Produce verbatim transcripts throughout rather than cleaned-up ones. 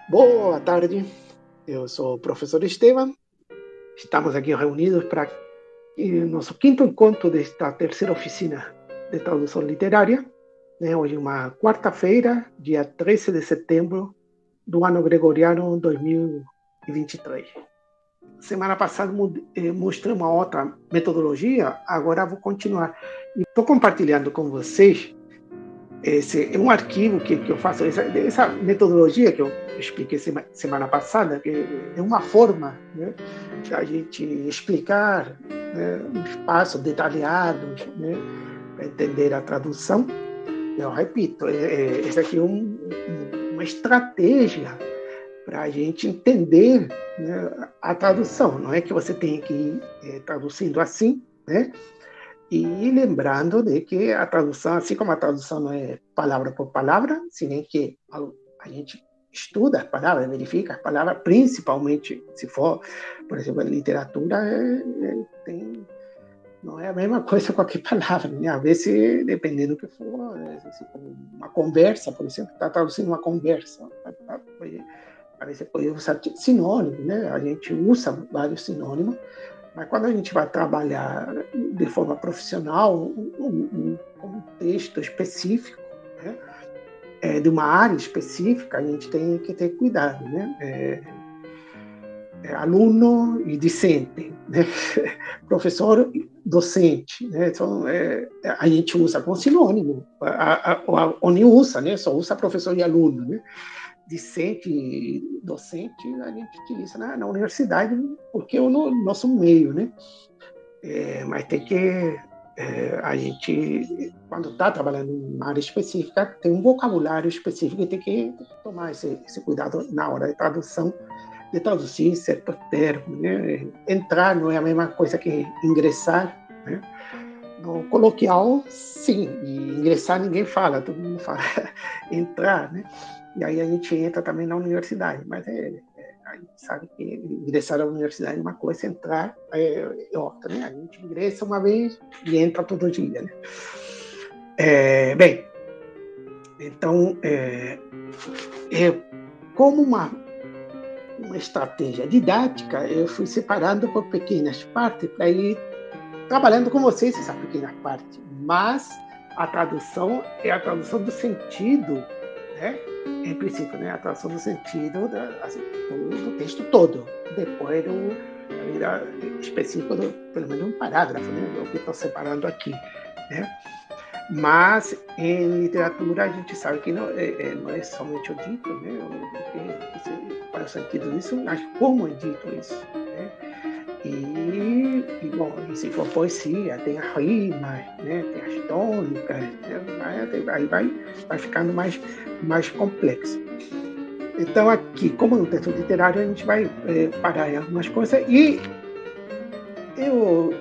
Boa tarde, eu sou o professor Esteban. Estamos aqui reunidos para o nosso quinto encontro desta terceira oficina de tradução literária, né? Hoje é uma quarta-feira, dia treze de setembro do ano gregoriano dois mil e vinte e três. Semana passada mostrei uma outra metodologia, agora vou continuar. Estou compartilhando com vocês esse é um arquivo que, que eu faço, essa, essa metodologia que eu expliquei sema, semana passada, que é uma forma, né, de a gente explicar, né, os passos detalhados, né, para entender a tradução. Eu repito, é, é, essa aqui é um, uma estratégia para a gente entender, né, a tradução. Não é que você tenha que ir é, traduzindo assim, né? E lembrando de que a tradução, assim como a tradução não é palavra por palavra, senão que a gente estuda as palavras, verifica as palavras, principalmente se for, por exemplo, a literatura, é, é, tem, não é a mesma coisa qualquer palavra, né? Às vezes, dependendo do que for, é, assim, uma conversa, por exemplo, está traduzindo uma conversa, às vezes pode usar sinônimos, né? A gente usa vários sinônimos. Mas quando a gente vai trabalhar de forma profissional, um, um, um texto específico, né, é, de uma área específica, a gente tem que ter cuidado, né? É, é, aluno e discente, né? Professor e docente, né? Então, é, a gente usa com sinônimo, a, a, a, ou nem usa, né? Só usa professor e aluno, né? Discente e docente a gente utiliza na, na universidade porque é o no, nosso meio, né? É, mas tem que é, a gente, quando está trabalhando em uma área específica, tem um vocabulário específico e tem que tomar esse, esse cuidado na hora de tradução, de traduzir certos termos, né? Entrar não é a mesma coisa que ingressar, né? No coloquial, sim, e ingressar ninguém fala, todo mundo fala entrar, né? E aí a gente entra também na universidade, mas é, é, a gente sabe que ingressar na universidade é uma coisa, entrar é, é outra, né? A gente ingressa uma vez e entra todo dia, né? É, bem, então, é, é, como uma, uma estratégia didática, eu fui separando por pequenas partes para ir trabalhando com vocês essas pequenas partes, mas a tradução é a tradução do sentido, né? Em princípio, né? A tradução do sentido da, assim, do, do texto todo, depois do específico, do, pelo menos um parágrafo, né? É o que estou separando aqui, né? Mas em literatura a gente sabe que não é, não é somente o dito, né? O que, qual é o sentido disso, mas como é dito isso, né? E, e, bom, e se for poesia, tem as rimas, né? Tem as tônicas, né? Aí vai, vai ficando mais, mais complexo. Então, aqui, como no texto literário, a gente vai é, parar em algumas coisas e eu,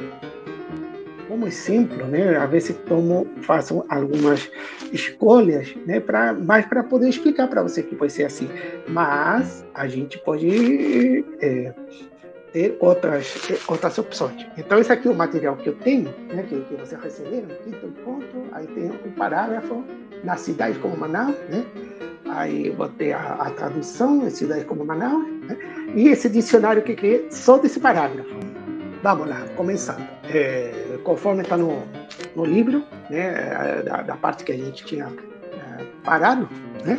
como exemplo, né? Às vezes tomo, faço algumas escolhas, né? Pra, mais para poder explicar para você que pode ser assim. Mas a gente pode é, ter outras, outras opções. Então, esse aqui é o material que eu tenho, né, que, que vocês receberam, quinto encontro, aí tem um parágrafo, na cidade como Manaus, né? Aí eu botei a, a tradução, em cidade como Manaus, né? E esse dicionário que eu criei só desse parágrafo. Vamos lá, começando. É, conforme está no, no livro, né, da, da parte que a gente tinha é, parado, né?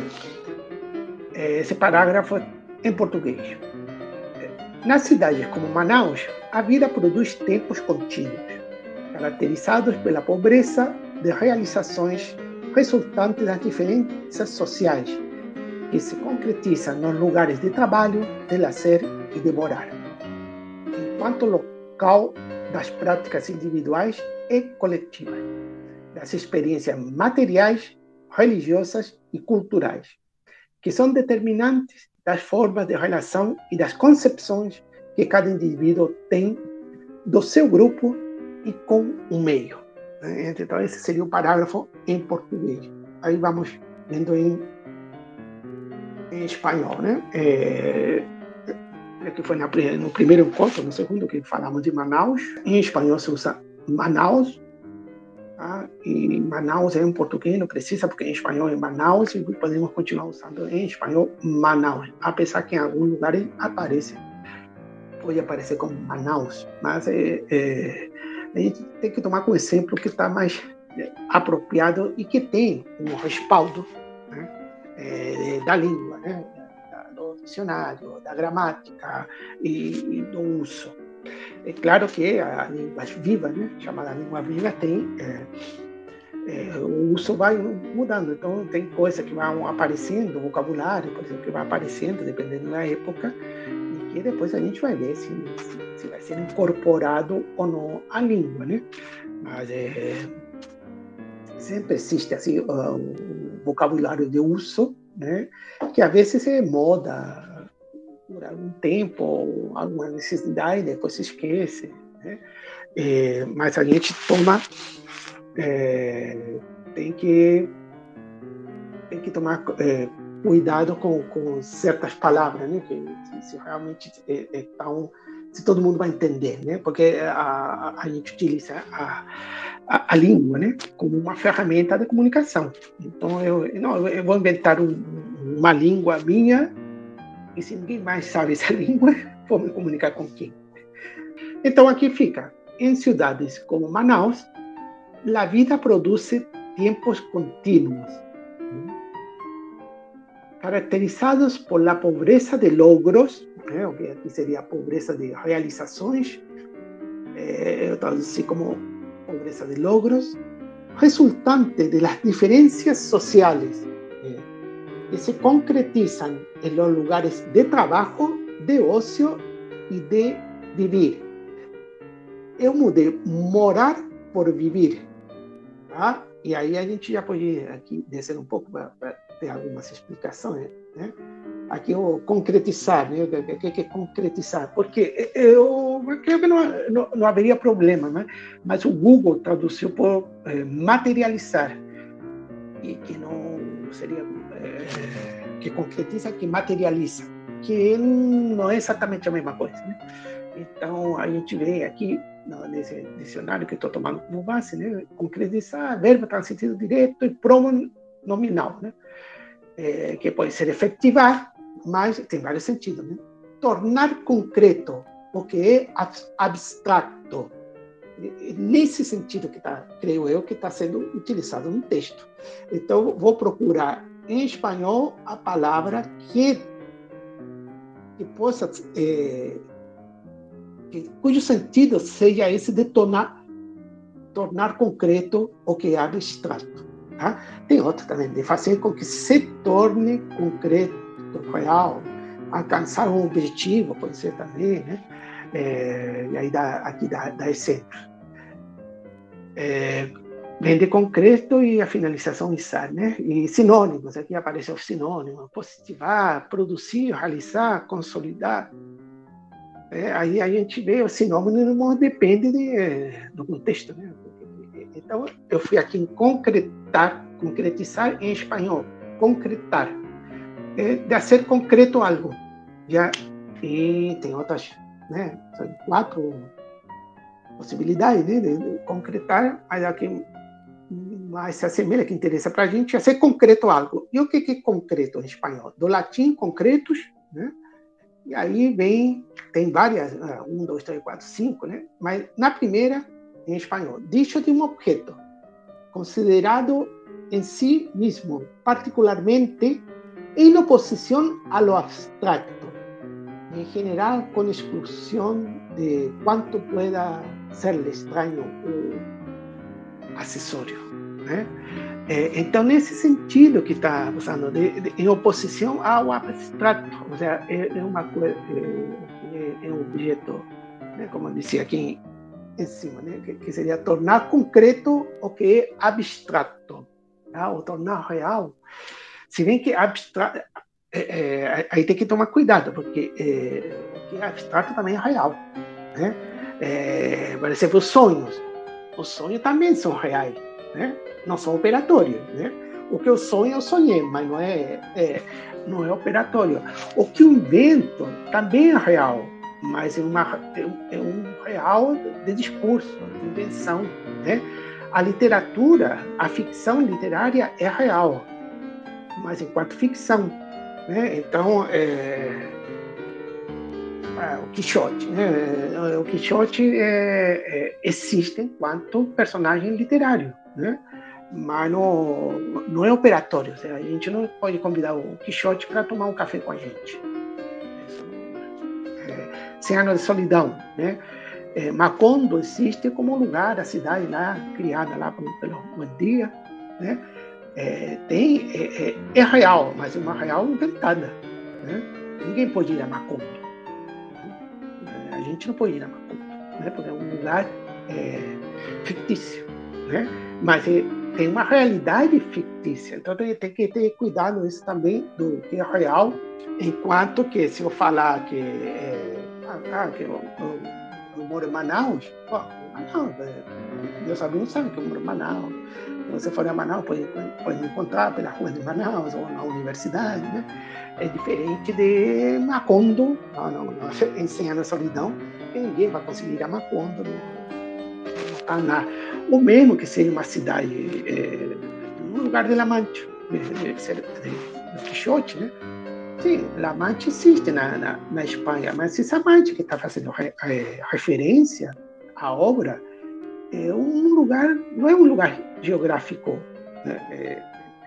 É, esse parágrafo é em português. Nas cidades como Manaus, a vida produz tempos contínuos, caracterizados pela pobreza de realizações resultantes das diferenças sociais, que se concretizam nos lugares de trabalho, de lazer e de morar, enquanto local das práticas individuais e coletivas, das experiências materiais, religiosas e culturais, que são determinantes das formas de relação e das concepções que cada indivíduo tem do seu grupo e com o meio. Então, esse seria o parágrafo em português. Aí vamos vendo em, em espanhol, né? É, que foi na, no primeiro encontro, no segundo, que falamos de Manaus. Em espanhol se usa Manaus, Tá? E Manaus é em português, não precisa, porque em espanhol é Manaus, e podemos continuar usando em espanhol Manaus, apesar que em alguns lugares aparece, pode aparecer como Manaus, mas é, é, a gente tem que tomar como exemplo que está mais é, apropriado e que tem um respaldo, né, é, da língua, né, do dicionário, da gramática e, e do uso. É claro que a língua viva, né, chamada língua viva, tem é, é, o uso vai mudando. Então tem coisas que vão aparecendo, vocabulário, por exemplo, que vai aparecendo dependendo da época, e que depois a gente vai ver se, se vai ser incorporado ou não à língua, né? Mas é, sempre existe assim um vocabulário de uso, né, que às vezes é moda por algum tempo, ou alguma necessidade, depois se esquece, né? É, mas a gente toma, é, tem que tem que tomar é, cuidado com, com certas palavras, né? Que se, se realmente é, é tão, se todo mundo vai entender, né? Porque a, a, a gente utiliza a, a, a língua, né, como uma ferramenta de comunicação. Então eu não, eu vou inventar um, uma língua minha, e se ninguém mais sabe essa língua, vou me comunicar com quem? Então aqui fica, em cidades como Manaus, a vida produz tempos contínuos, caracterizados por la pobreza de logros, né, o que aqui seria a pobreza de realizações, eh, eu traduzi como pobreza de logros, resultante de las diferencias sociales, eh, que se concretizan en los lugares de trabajo, de ocio y de vivir. Eu mudei morar por viver, tá? E aí a gente já pode ir aqui descer um pouco para ter algumas explicações, né? Aqui o concretizar, né? O que é concretizar? Porque eu creio que não, não, não haveria problema, né? Mas o Google traduziu por eh, materializar, e que não seria eh, que concretiza, que materializa, que não é exatamente a mesma coisa, né? Então a gente vê aqui nesse dicionário que estou tomando como base, né? Concretizar, verbo transitivo direto e pronominal, né? É, que pode ser efetivar, mas tem vários sentidos, né? Tornar concreto o que é abstrato. Nesse sentido que está, creio eu, que está sendo utilizado no texto. Então, vou procurar em espanhol a palavra que, que possa, é, que, cujo sentido seja esse de tornar, tornar concreto o que é abstrato. Tá? Tem outro também, de fazer com que se torne concreto, real, alcançar um objetivo, pode ser também, né? É, e aí dá, aqui dá, dá exemplos. É, vem de concreto e a finalização izar, né? E sinônimos, aqui aparecem os sinônimos: positivar, produzir, realizar, consolidar. É, aí a gente vê o sinônimo, depende de, do contexto, né? Então, eu fui aqui em concretar, concretizar em espanhol, concretar, é, de fazer concreto algo. Já, e tem outras, né? São quatro possibilidades, né, de, de concretar, mas aqui mais se assemelha, que interessa para a gente, é ser concreto algo. E o que é concreto em espanhol? Do latim, concretos, né? E aí vem, tem várias, um, dois, três, quatro, cinco, né? Mas na primeira, em espanhol, dicho de um objeto considerado em si mesmo, particularmente en oposición a lo abstracto, en general con exclusión de cuanto pueda serle extraño o acessório, né? É, então, nesse sentido que está usando, de, de, em oposição ao abstrato, ou seja, é, é uma coisa, é, é um objeto, né, como eu disse aqui em cima, né, que, que seria tornar concreto o que é abstrato, tá? Ou tornar real. Se bem que abstrato, é, é, aí tem que tomar cuidado, porque é, o que é abstrato também é real, né? É, por exemplo, os sonhos. Os sonhos também são reais, né? Não são operatórios, né? O que eu sonho, eu sonhei, mas não é, é, não é operatório. O que eu invento também é real, mas é, uma, é um real de discurso, de invenção, né? A literatura, a ficção literária é real, mas enquanto ficção, né? Então, é, é, o Quixote, né? O Quixote é, é, existe enquanto personagem literário, né? Mas não, não é operatório. Ou seja, a gente não pode convidar o Quixote para tomar um café com a gente. É, Cem Anos de Solidão, né? É, Macondo existe como lugar, a cidade lá, criada lá pelo Buendia, né? É, tem, é, é, é real, mas é uma real inventada, né? Ninguém pode ir a Macondo. Né? A gente não pode ir a Macondo, né? Porque é um lugar é, fictício, né? Mas é, tem uma realidade fictícia, então tem, tem que ter cuidado isso também do que é real, enquanto que se eu falar que, é, ah, que eu, eu, eu moro em Manaus, pô, Manaus, meus alunos sabem que eu moro em Manaus. Se você for a Manaus, pode, pode me encontrar pela rua de Manaus ou na universidade, né? É diferente de Macondo, não, não, não, em Cem Anos de Solidão, que ninguém vai conseguir ir a Macondo, não está na... O mesmo que seja uma cidade, é, um lugar de La Mancha, de, de, de, de Quixote, né? Sim, La Mancha existe na, na, na Espanha, mas essa Mancha que está fazendo re, é, referência à obra é um lugar, não é um lugar geográfico, né? É,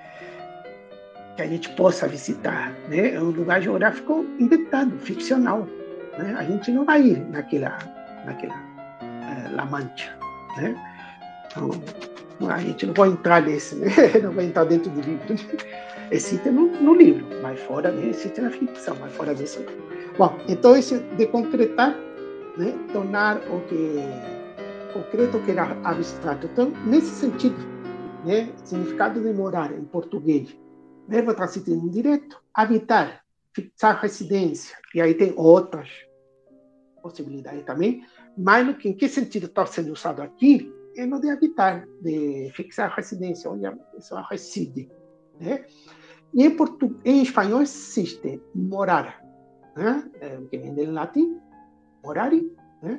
que a gente possa visitar, né? É um lugar geográfico inventado, ficcional, né? A gente não vai ir naquela, naquela é, La Mancha, né? Então, a gente não vai entrar nesse, né? Não vai entrar dentro do livro. Existe no, no livro, mas fora dele, existe na ficção, mas fora disso não. Bom, então esse de concretar, né? Tornar o que concreto que era abstrato. Então, nesse sentido, né? Significado de morar em português, verbo transitivo indireto, habitar, fixar residência, e aí tem outras possibilidades também, mas no que, em que sentido está sendo usado aqui é no de habitar, de fixar residência, onde a pessoa reside, né? E em, portu... em espanhol existe morar, né? É, que vem do latim, morari, né?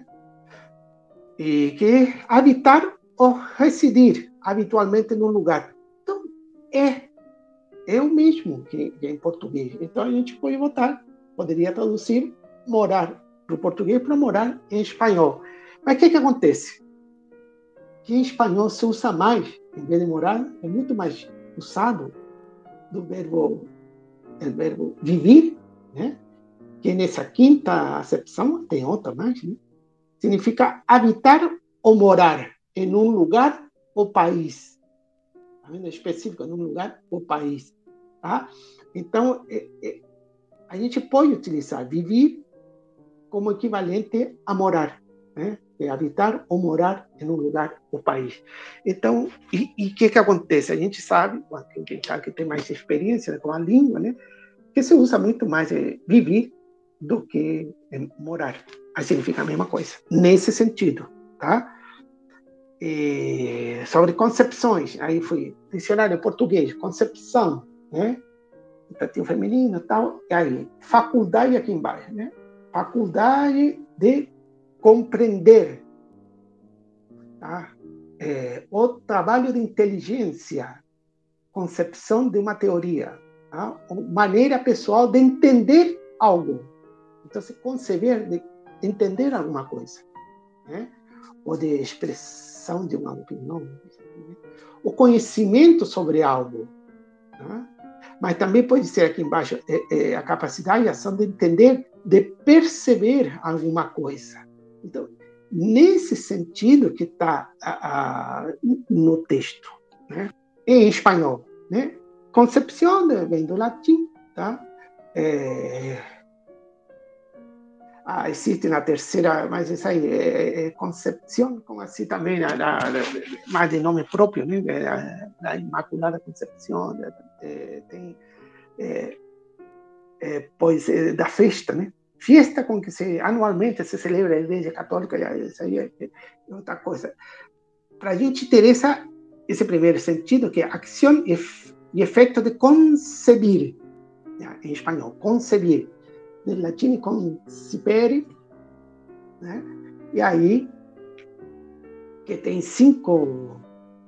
E que é habitar ou residir habitualmente num lugar. Então, é, é o mesmo que, que em português. Então, a gente pode botar, poderia traduzir morar para o português para morar em espanhol. Mas o que, que acontece? Que em espanhol se usa mais, em vez de morar, é muito mais usado do verbo, do verbo vivir, né? Que nessa quinta acepção, tem outra mais, né? Significa habitar ou morar em um lugar ou país. Tá vendo? É específico, num lugar ou país. Tá? Então, é, é, a gente pode utilizar viver como equivalente a morar, né? É habitar ou morar em um lugar ou país. Então, e o que, que acontece? A gente sabe, quem sabe que tem mais experiência com a língua, né? Que se usa muito mais é, viver do que é, morar. Aí significa a mesma coisa, nesse sentido, tá? E sobre concepções, aí fui dicionário em português, concepção, né? Tentativo feminino e tal, e aí, faculdade aqui embaixo, né? Faculdade de compreender, tá? É, o trabalho de inteligência, concepção de uma teoria, tá? Maneira pessoal de entender algo. Então, se conceber de entender alguma coisa, né? Ou de expressão de uma opinião, né? O conhecimento sobre algo, né? Mas também pode ser aqui embaixo é, é a capacidade e ação de entender, de perceber alguma coisa. Então, nesse sentido que está no texto, né? Em espanhol, né? Concepção vem do latim, tá? É, ah, existe na terceira, mas isso aí é, é Concepção, como assim também, a, a, a, mais de nome próprio, né? A, a Imaculada Concepção, é, tem, é, é, pois, é, da festa, né? Festa com que se, anualmente se celebra a Igreja Católica, isso aí é, é outra coisa. Para a gente interessa esse primeiro sentido, que é ação e, e efeito de concebir, né? Em espanhol, concebir. No latim, concipere, né? E aí, que tem cinco,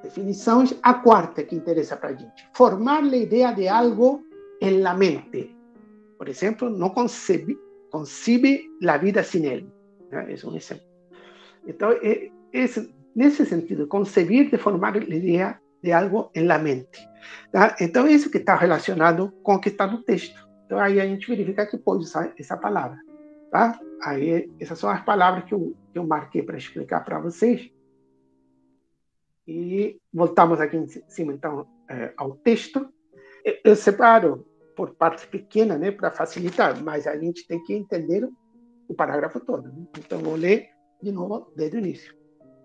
definições. A quarta que interessa para a gente: formar a ideia de algo em la mente. Por exemplo, não concebe, concibe a vida sem ele. Né? Esse é um exemplo. Então, é, esse, nesse sentido, concebir de formar a ideia de algo em la mente. Tá? Então, isso que está relacionado com o que está no texto. Então, aí a gente verifica que pode usar essa palavra. Tá? Aí, essas são as palavras que eu, que eu marquei para explicar para vocês. E voltamos aqui em cima, então, é, ao texto. Eu separo por partes pequenas, né, para facilitar, mas a gente tem que entender o parágrafo todo. Né? Então, vou ler de novo desde o início.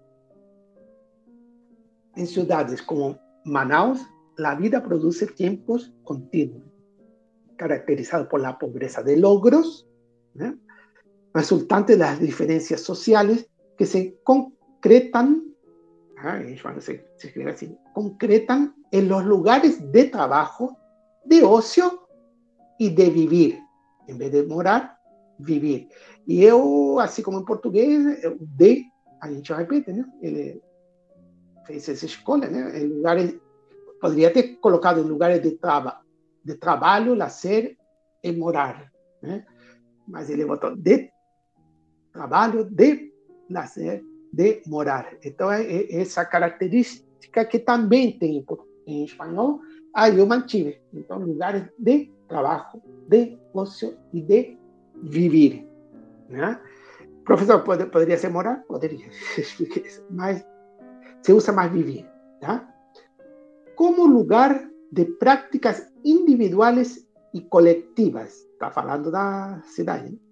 Em cidades como Manaus, a vida produz tempos contínuos, caracterizados por la pobreza de logros, ¿eh? resultante de las diferencias sociales que se concretan, ¿eh? se, se escribe así, concretan en los lugares de trabajo, de ocio y de vivir. En vez de morar, vivir. E eu, assim como em português, o de, a gente repete, né? Ele fez essa escolha, né? Em lugares, poderia ter colocado em lugares de, traba, de trabalho, lazer e morar, né? Mas ele botou de trabalho, de lazer, de morar. Então, é, é essa característica que também tem em espanhol, aí eu mantive. Então, lugares de trabalho, de ocio e de vivir. Né? Professor, pode, poderia ser morar? Poderia, mas se usa mais vivir. Tá? Como lugar de práticas individuais e coletivas, está falando da cidade, né?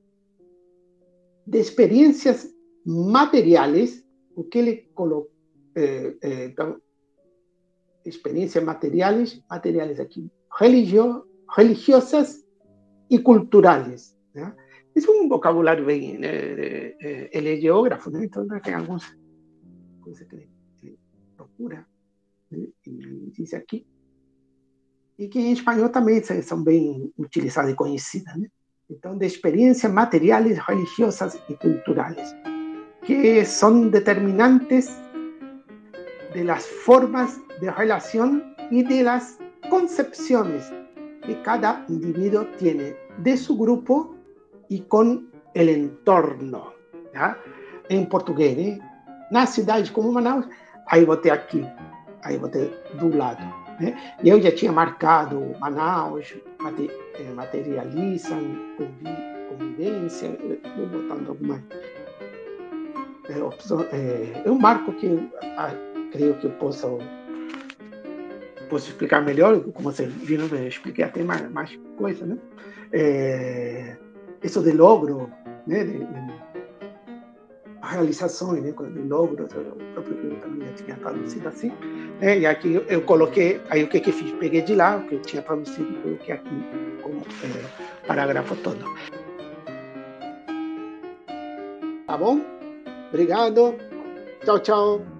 De experiências materiais, o que ele colocou, eh, eh, então, experiências materiais, materiais aqui, religio, religiosas e culturais. Né? Isso é um vocabulário bem, né? Ele é geógrafo, né? Então tem algumas coisas que ele procura, né? E diz aqui, e que em espanhol também são bem utilizadas e conhecidas, né? Então, de experiências materiais, religiosas e culturais, que são determinantes de las formas de relación y de las concepciones que cada individuo tiene de su grupo y con el entorno. ¿Ya? En português, né? Na cidade como Manaus, aí botei aqui, aí botei do lado. Né? E eu já tinha marcado Manaus, materializa, convivência, vou botando algumas é, opções. É, eu marco que a, creio que eu possa, posso explicar melhor, como vocês viram, eu expliquei até mais, mais coisa, né? É, isso de logro, né? De, de realizações, né? De logros, o próprio que eu também já tinha traduzido assim, né? E aqui eu, eu coloquei, aí o que que fiz? Peguei de lá, o que eu tinha traduzido, e coloquei aqui como é, parágrafo todo. Tá bom? Obrigado. Tchau, tchau.